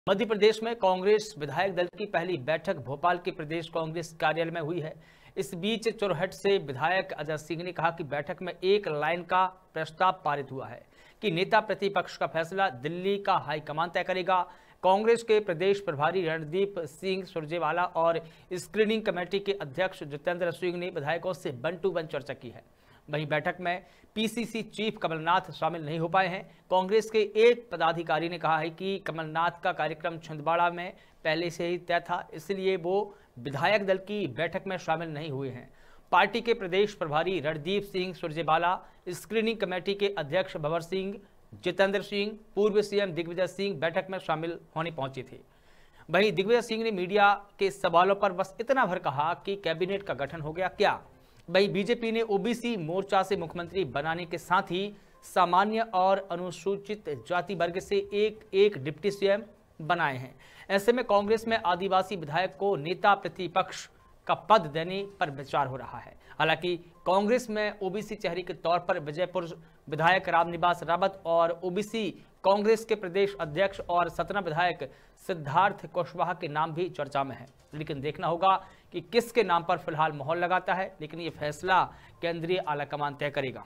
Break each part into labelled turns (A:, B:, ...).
A: मध्य प्रदेश में कांग्रेस विधायक दल की पहली बैठक भोपाल के प्रदेश कांग्रेस कार्यालय में हुई है। इस बीच चोरहट से विधायक अजय सिंह ने कहा कि बैठक में एक लाइन का प्रस्ताव पारित हुआ है कि नेता प्रतिपक्ष का फैसला दिल्ली का हाईकमान तय करेगा। कांग्रेस के प्रदेश प्रभारी रणदीप सिंह सुरजेवाला और स्क्रीनिंग कमेटी के अध्यक्ष जितेंद्र सिंह ने विधायकों से वन टू वन चर्चा की है। वहीं बैठक में पीसीसी चीफ कमलनाथ शामिल नहीं हो पाए हैं। कांग्रेस के एक पदाधिकारी ने कहा है कि कमलनाथ का कार्यक्रम छिंदवाड़ा में पहले से ही तय था, इसलिए वो विधायक दल की बैठक में शामिल नहीं हुए हैं। पार्टी के प्रदेश प्रभारी रणदीप सिंह सुरजेवाला, स्क्रीनिंग कमेटी के अध्यक्ष भंवर सिंह, जितेंद्र सिंह, पूर्व सीएम दिग्विजय सिंह बैठक में शामिल होने पहुंचे थे। वहीं दिग्विजय सिंह ने मीडिया के सवालों पर बस इतना भर कहा कि कैबिनेट का गठन हो गया क्या। वहीं बीजेपी ने ओबीसी मोर्चा से मुख्यमंत्री बनाने के साथ ही सामान्य और अनुसूचित जाति वर्ग से एक डिप्टी सीएम बनाए हैं। ऐसे में कांग्रेस में आदिवासी विधायक को नेता प्रतिपक्ष का पद देने पर विचार हो रहा है। हालांकि कांग्रेस में ओबीसी चेहरे के तौर पर विजयपुर विधायक रामनिवास रावत और ओबीसी कांग्रेस के प्रदेश अध्यक्ष और सतना विधायक सिद्धार्थ कुशवाहा के नाम भी चर्चा में है। लेकिन देखना होगा कि किसके नाम पर फिलहाल मोहर लगाता है, लेकिन ये फैसला केंद्रीय आलाकमान तय करेगा।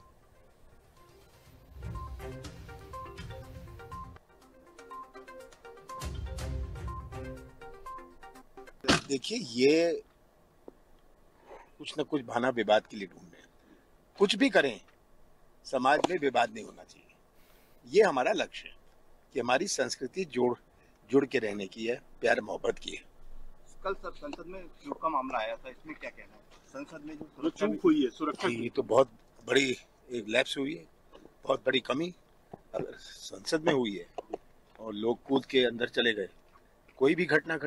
B: देखिए, ये कुछ न कुछ बहाना विवाद के लिए ढूंढ रहे हैं। कुछ भी करें, समाज में विवाद नहीं होना चाहिए। ये हमारा लक्ष्य है कि हमारी संस्कृति जुड़ के रहने की है, प्यार मोहब्बत की है।
C: कल सब संसद में चूक का मामला आया था, इसमें क्या कहना है? संसद में जो चूक हुई है सुरक्षा
B: ये तो बहुत बड़ी एक लैप्स हुई है, बहुत बड़ी कमी अगर संसद में हुई है और लोग कूद के अंदर चले गए, कोई भी घटना